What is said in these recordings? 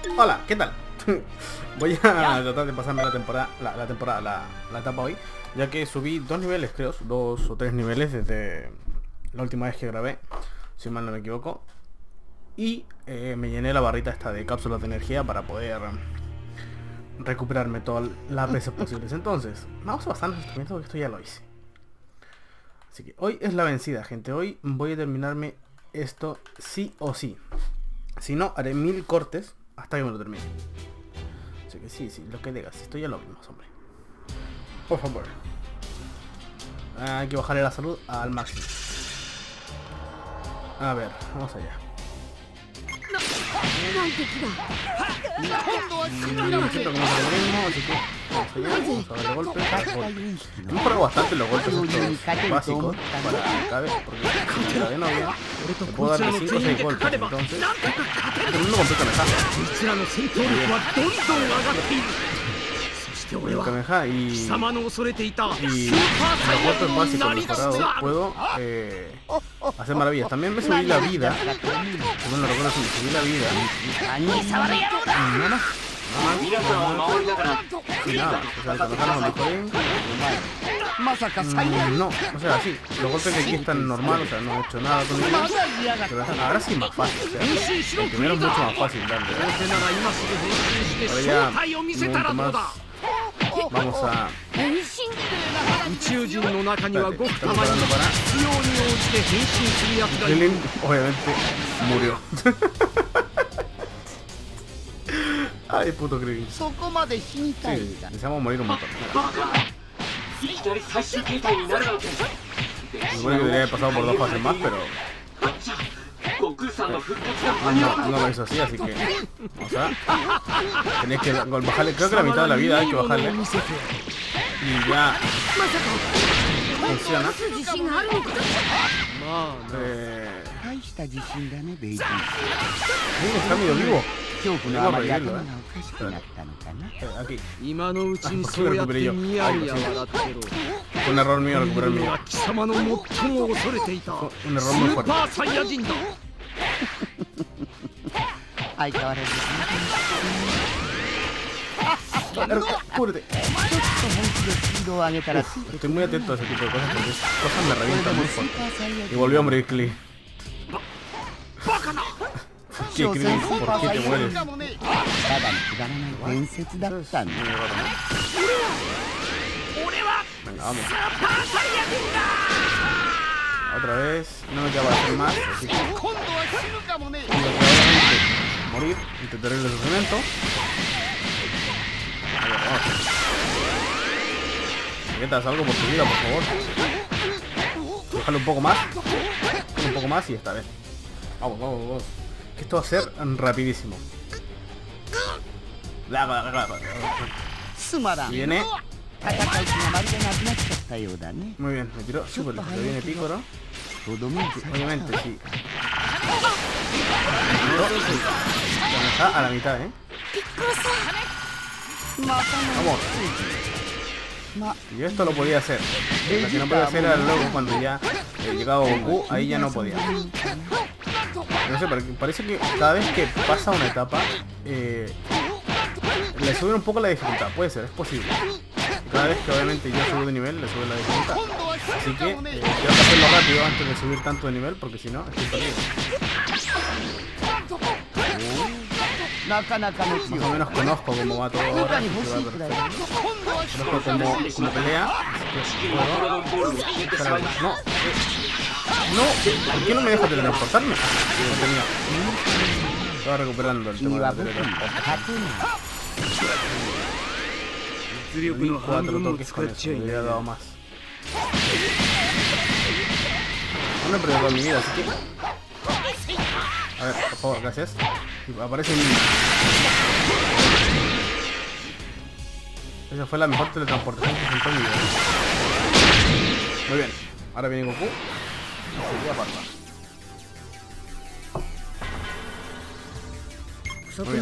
Hola, ¿qué tal? Voy a tratar de pasarme la etapa hoy, ya que subí 2 niveles, creo, 2 o 3 niveles desde la última vez que grabé, si mal no me equivoco. Y me llené la barrita esta de cápsulas de energía para poder recuperarme todas las veces posibles. Entonces, vamos a basar los instrumentos porque esto ya lo hice. Así que hoy es la vencida, gente. Hoy voy a terminarme esto sí o sí. Si no, haré 1000 cortes hasta que me lo termine. Así que sí, lo que digas. Esto ya lo vimos, hombre. Por favor. Hay que bajarle la salud al máximo. A ver, vamos allá. Siempre como es lo mismo, así que vamos a darle golpes. Me mejorado bastante los golpes estos básicos para cada vez, porque la de novia te puedo darle 5 o 6 golpes, entonces termino completo Kamehameha y los golpes básicos mejorados puedo hacer maravillas. También me subí la vida. Si no lo recuerdo, me subí la vida. Y nada, o sea, el Kamehameha lo mejoré. No, o sea, sí, los golpes de aquí están normal, o sea, no he hecho nada con ellos. Pero ahora sí más fácil, o sea, el primero es mucho más fácil darle. Ahora ya un momento más. Vamos a... Krillin obviamente murió. Ay, puto Krillin. Sí, deseamos morir un montón. Supone que debería haber pasado por 2 fases más, pero... No lo hizo así que vamos a... Tenéis que bajarle, creo que la mitad de la vida hay que bajarle. Y ya... Funciona. Está medio vivo. Tengo que revivirlo, aquí. Lo recuperé yo. Fue un error mío recuperar el mío. Fue un error muy fuerte. ¡Cúbrete! Estoy muy atento a ese tipo de cosas porque esas cosas me revientan muy fuerte. Y volvió a morir Krillin. ¿Qué, Krillin? ¿Por qué te mueres? Venga, vamos. Otra vez. No me queda para hacer más, así que... morir. Intentaré el sufrimiento. A ver, vamos. Metas algo por tu vida, por favor. Déjalo un poco más. Un poco más y esta vez. Vamos. Que esto va a ser rapidísimo. Viene. Muy bien, me tiró súper lejos. Viene Piccolo. Obviamente, sí. Está a la mitad, Vamos. Yo esto lo podía hacer. Lo que no podía hacer era luego cuando ya llegaba Goku, ahí ya no podía. No sé, parece que cada vez que pasa una etapa le suben un poco la dificultad. Puede ser, es posible. Cada vez que obviamente yo subo de nivel, le sube la dificultad. Así que tengo que hacerlo rápido antes de subir tanto de nivel, porque si no, estoy perdido. Más o menos conozco cómo va todo ahora. Conozco cómo pelea. No, ¿por qué no me deja teletransportarme? Estaba recuperando el tema de la teletransportación. 4 toques con eso, me hubiera dado más. No me he perdido toda mi vida, así que... A ver, por favor, gracias. Y aparece un... Esa fue la mejor teletransportación que sentó en mi vida. Muy bien, ahora viene Goku. Y seguía para atrás. Muy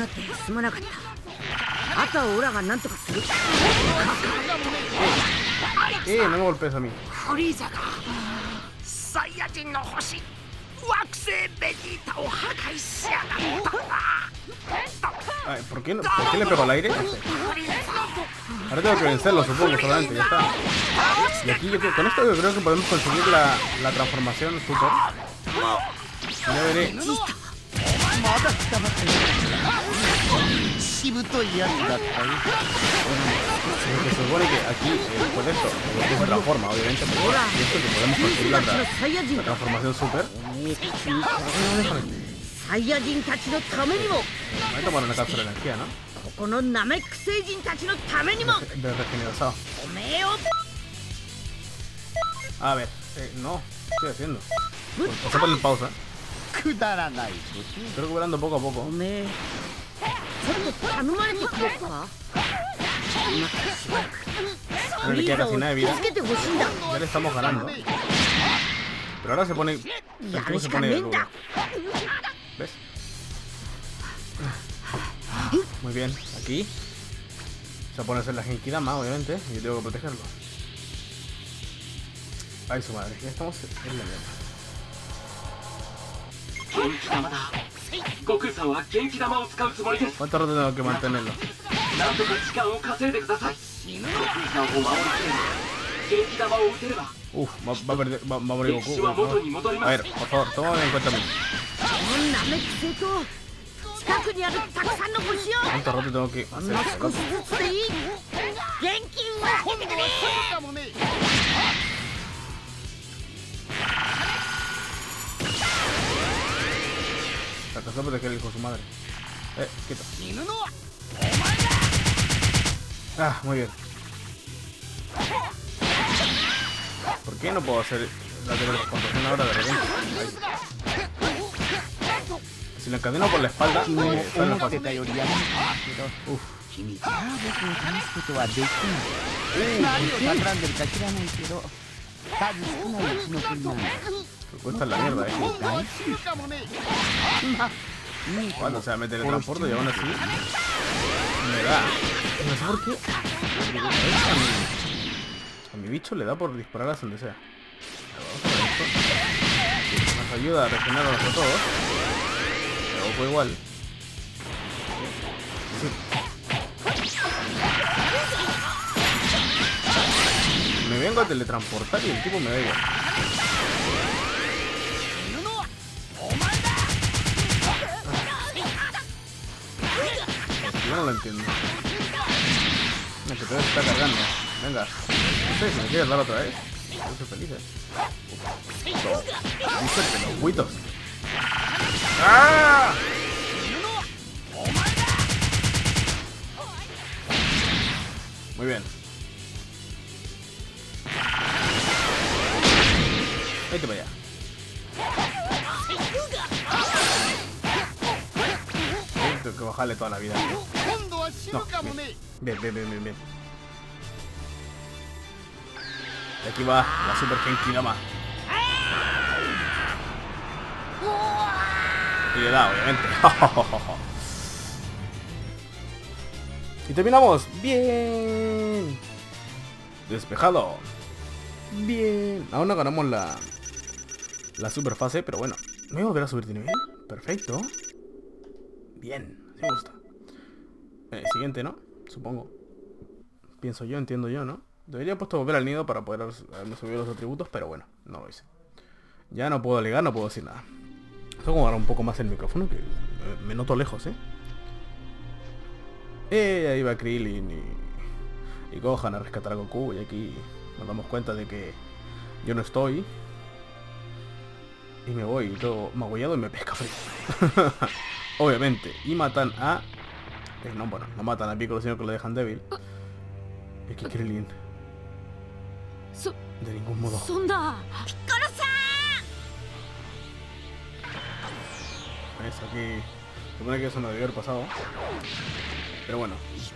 bien. No me golpees a mí. Ay, ¿por qué le pego al aire? No sé. Ahora tengo que vencerlo, supongo, solamente, ya está. Y aquí con esto yo creo que podemos conseguir la transformación super. Ya veré. Se supone que aquí, pues esto, se transforma, obviamente, pero y esto que podemos conseguir la transformación super. Voy a tomar una cápsula de energía, ¿no? De regenerado. A ver, no, ¿qué estoy haciendo? Vamos a poner pausa. Estoy recuperando poco a poco. No le queda casi nada de vida. Ya le estamos ganando. Pero ahora se pone... El tipo se pone duro. ¿Ves? Muy bien, aquí se pone a hacer la Genkidama, obviamente. Y yo tengo que protegerlo. Ay, su madre, ya estamos en la mierda. ¿Cuánto rato tengo que mantenerlo? Uf, va a perder, va a morir Goku. A ver, por favor, tómame en cuenta a mí. ¿Cuánto rato tengo que hacer esto? Se alcanzó a proteger el hijo de su madre. Quieto. Ah, muy bien. ¿Por qué no puedo hacer la teletransportación ahora de repente? Ahí. Si lo encadeno por la espalda, sale fácil. Uf. Me cuesta la mierda, Cuando se me teletransporto y aún así me da. No sé por qué. A mi bicho le da por disparar a donde sea. Nos ayuda a regenerarnos a todos. Pero fue igual. Sí. Me vengo a teletransportar y el tipo me da igual. Yo no lo entiendo. No, que todavía se está cargando. Venga. No sé si me quieres dar otra vez. Yo soy feliz, Dice que los huitos. ¡Ah! Muy bien. Vete para allá. Tengo que bajarle toda la vida. No, bien. Y aquí va la Super Genkidama. Y le da, obviamente. Y terminamos. Bien. Despejado. Bien. Aún no ganamos la super fase, pero bueno. ¿Me voy a volver a subir de nivel? Perfecto. Bien, así me gusta. Siguiente, ¿no? Supongo. Pienso yo, entiendo yo, ¿no? Debería haber puesto volver al nido para poder haberme subido los atributos, pero bueno, no lo hice. Ya no puedo alegar, no puedo decir nada. Tengo que agarrar un poco más el micrófono, que me noto lejos, ahí va Krillin y Gohan a rescatar a Goku, y aquí nos damos cuenta de que yo no estoy. Y me voy todo magullado y me pesca frío. Obviamente. Y matan a... no, bueno, no matan a Piccolo, sino que lo dejan débil. Y aquí Krillin. De ningún modo. ¿Ves? Aquí... supone que eso no debió haber pasado. Pero bueno.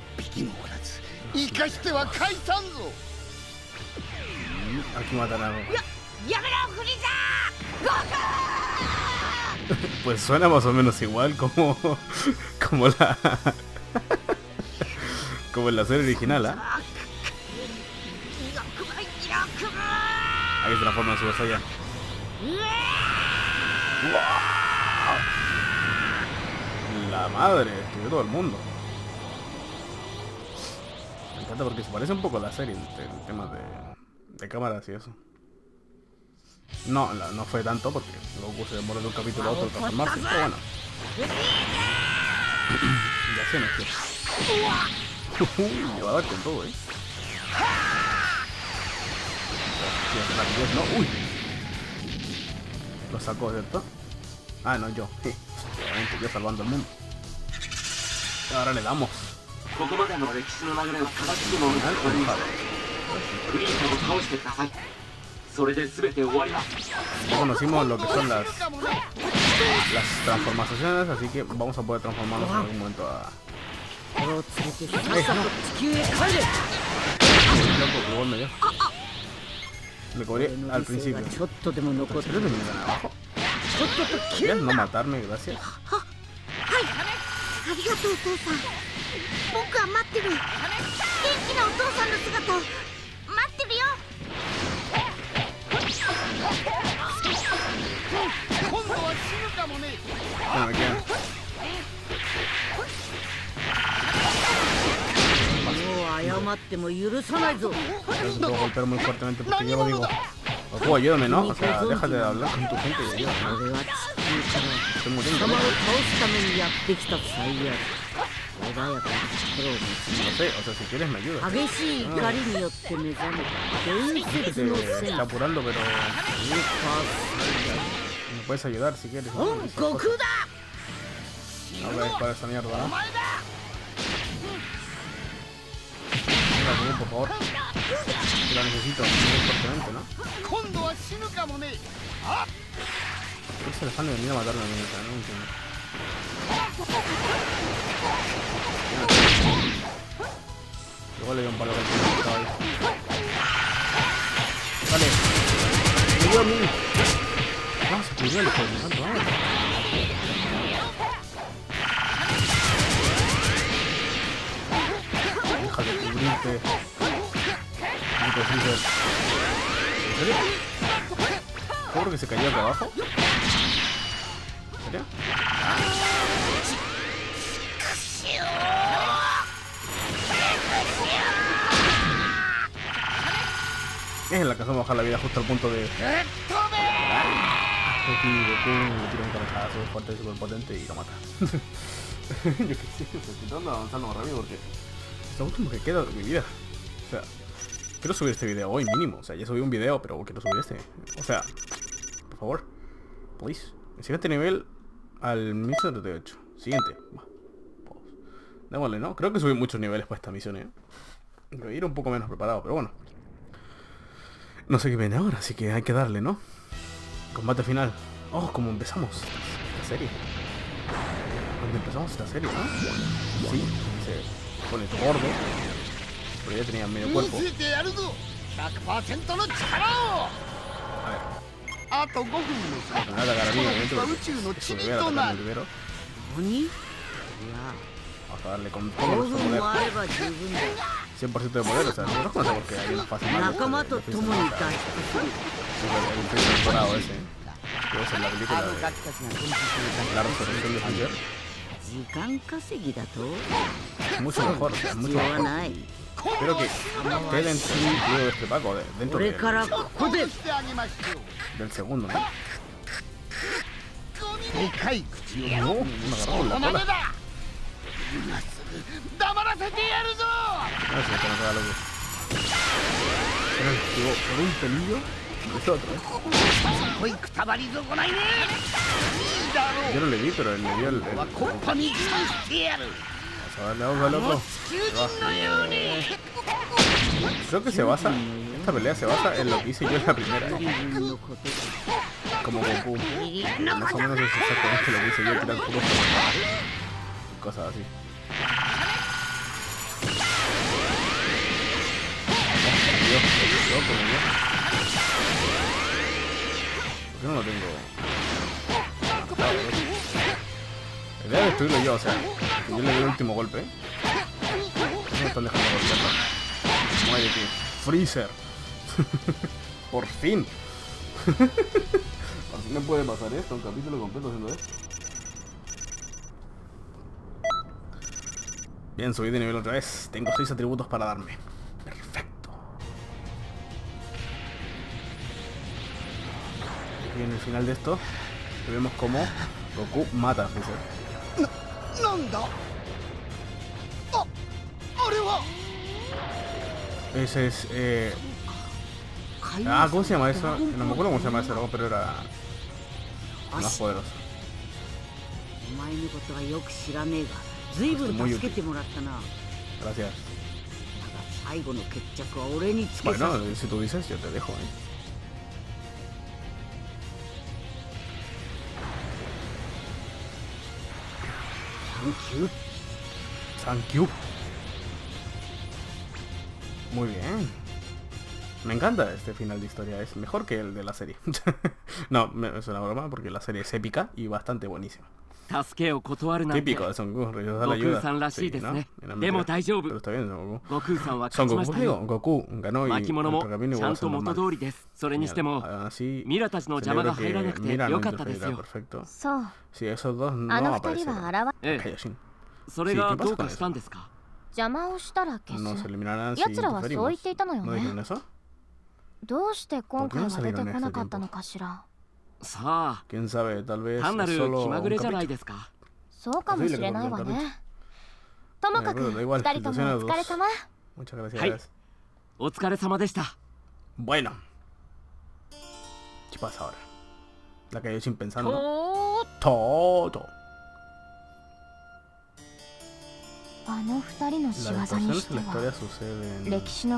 Aquí matan a... Pues suena más o menos igual como la como en la serie original, Ahí se transforma en Super Saiyan. La madre, estuvo todo el mundo. Me encanta porque se parece un poco a la serie, el tema de cámaras y eso. No, no fue tanto porque Goku se demoró de un capítulo a otro transformarse, pero bueno. Y así no quiero. Le va a dar con todo, no, uy. Lo sacó, ¿cierto? Ah, no, yo. Obviamente, yo salvando el mundo. Ahora le damos. Ya conocimos lo que son las transformaciones, así que vamos a poder transformarnos en algún momento a... Me cobré al principio. ¿Pero me dan abajo? ¿Quieres no matarme? Gracias. Bueno, me quedan. Puedo golpear muy fuertemente porque yo lo digo. Goku, ayúdame, ¿no? O sea, déjate de hablar con tu gente y ayúdame. Estoy muriendo. No sé, o sea, si quieres me ayudas. Te está apurando, pero... me puedes ayudar si quieres. No voy a disparar esa mierda, ¿no? Por favor. Lo necesito muy fuertemente, ¿no? ¿Por qué se le fan de venir a matarme a mí? No entiendo. Igual le doy un palo que estaba ahí. Vale. Me dio a mí. Ah, se cubrió el juego. ¿Cuánto vamos? Deja de cubrirte. ¿En serio? ¿Seguro que se cayó acá abajo? ¿En serio? Es en la que hacemos bajar la vida justo al punto de... Aquí Goku le tira un cabezazo fuerte, súper potente y lo mata. Yo qué sé, estoy tratando de avanzar más rápido porque es lo último que queda de mi vida. O sea, quiero subir este video hoy mínimo. O sea, ya subí un video, pero quiero subir este. O sea, por favor, please. El siguiente nivel al 1078. Siguiente. Démosle, ¿no? Creo que subí muchos niveles para esta misión, Voy a ir un poco menos preparado, pero bueno. No sé qué viene ahora, así que hay que darle, ¿no? Combate final. Oh, como empezamos esta serie. Cuando empezamos esta serie, ¿no? Sí, se pone gordo. Pero ya tenía medio cuerpo. A ver. Me va a atacar a mí, obviamente, porque eso me voy a atacar primero. Vamos a darle con todo nuestro poder. 100% de poder, o sea, no conozco porque hay una fase más. El temporado ese. Que es en la película de la resurrección de Freezer. Es mucho mejor, o sea, es mucho mejor. Espero que esté dentro de este Paco, dentro del segundo, ¿no? No, me agarró con la cola. A ver si me conozco a loco. Pero me esquivó por un pelillo. Es otro, Yo no le vi, pero él le dio el... Vamos a darle a loco. Creo que se basa... Esta pelea se basa en lo que hice yo en la primera. Como Goku. Más o menos es exactamente lo que hice yo, tirar puros y cosas así. ¿Por qué no lo tengo? La idea de destruirlo yo, o sea, que yo le doy el último golpe. No me están dejando golpearlo. Muérete, Freezer. Por fin. Por fin me puede pasar esto, un capítulo completo haciendo esto. Bien, subí de nivel otra vez. Tengo 6 atributos para darme. Perfecto. Y en el final de esto vemos como Goku mata a Freezer. Ese es... ¿cómo se llama eso? No me acuerdo cómo se llama ese dragón, pero era... más poderoso. Muy útil. Gracias. Bueno, si tú dices, yo te dejo, Thank you. Muy bien. Me encanta este final de historia. Es mejor que el de la serie. No, es una broma porque la serie es épica y bastante buenísima. Típico de Son Goku, rechazar la ayuda. Sí, ¿no? Pero está bien, Son Goku. Son Goku, digo, Goku ganó y el camino igual a normal. Así, celebro que Mira no interferirá, perfecto. Sí, esos dos no aparecerán. Kaioshin. Sí, ¿qué pasa con eso? No se eliminarán si interferimos. ¿No dijeron eso? ¿Por qué no salieron en este tiempo? ¿Quién sabe? Tal vez es solo un capricho. Posible que no, pero da igual, situaciones dos. Muchas gracias. Bueno. ¿Qué pasa ahora? La cayó sin pensando. Todo. Las situaciones en la historia suceden demasiado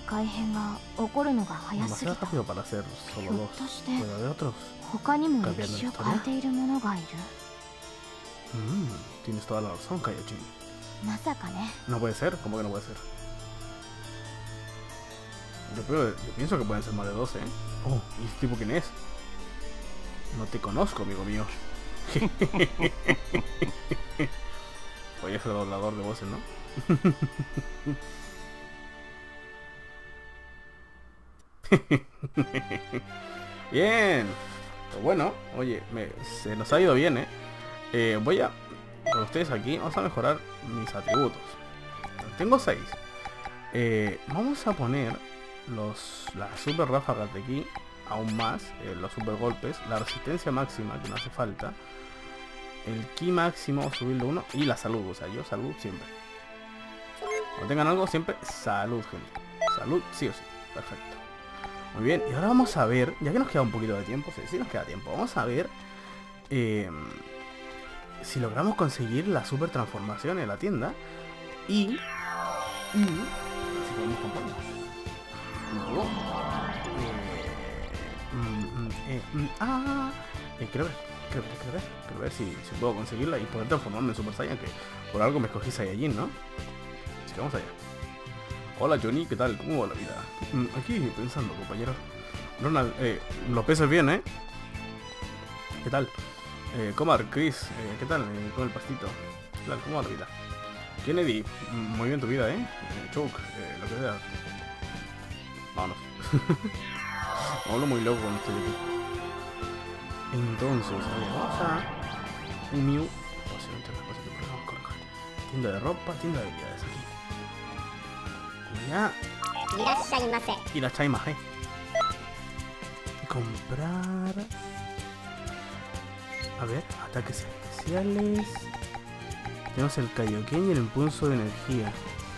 rápido para ser solo dos. ¿Puede haber otros cambiando la historia? Tienes toda la razón, Kaioshin. No puede ser, ¿cómo que no puede ser? Yo pienso que pueden ser más de 12, ¿eh? Oh, ¿y este tipo quién es? No te conozco, amigo mío. Oye, es el doblador de voces, ¿no? Bien. Pues bueno, oye, se nos ha ido bien, voy a... Con ustedes aquí, vamos a mejorar mis atributos. Tengo 6. Vamos a poner las super ráfagas de aquí aún más, los super golpes, la resistencia máxima que no hace falta, el ki máximo subirlo 1 y la salud, o sea, yo salud siempre. Cuando tengan algo siempre salud, gente. Salud sí o sí. Perfecto. Muy bien, y ahora vamos a ver, ya que nos queda un poquito de tiempo, sí nos queda tiempo, vamos a ver si logramos conseguir la super transformación en la tienda y si podemos comprarla. Quiero ver si puedo conseguirla y poder transformarme en Super Saiyan, que por algo me escogí Saiyajin, ¿no? Así que vamos allá. Hola Johnny, ¿qué tal? ¿Cómo va la vida? Aquí pensando, compañero. Ronald, lo pesas bien, ¿eh? ¿Qué tal? Comar, Chris, ¿qué tal? Con el pastito. ¿Qué tal? ¿Cómo va la vida? Kennedy, muy bien tu vida, ¿eh? Choke, lo que sea. Vámonos. Hablo muy loco cuando estoy aquí. Entonces, vamos a un Mew. Corre. Tienda de ropa, tienda de habilidades aquí. Ya. Irashaimase. Comprar. A ver, ataques especiales. Tenemos el Kaioken y el impulso de energía.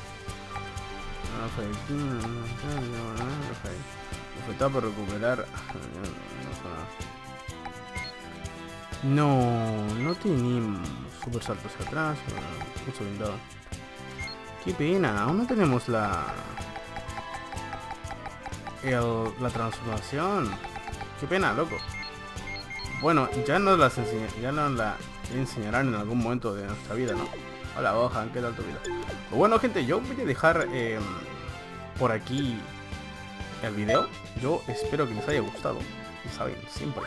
Está por recuperar. No tenemos super saltos hacia atrás. Mucho blindado. Qué pena, aún no tenemos la transformación. Qué pena, loco. Bueno, ya nos la enseñarán en algún momento de nuestra vida, ¿no? Hola, Gohan, ¿qué tal tu vida? Pues bueno, gente, yo voy a dejar por aquí el video. Yo espero que les haya gustado. Ya saben, siempre.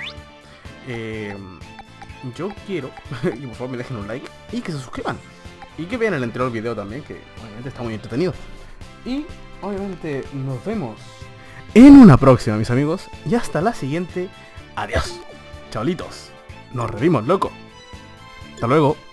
Yo quiero y por favor me dejen un like y que se suscriban. Y que vean el anterior video también, que obviamente está muy entretenido. Y obviamente nos vemos en una próxima, mis amigos. Y hasta la siguiente. Adiós. Chavalitos. Nos revimos, loco. Hasta luego.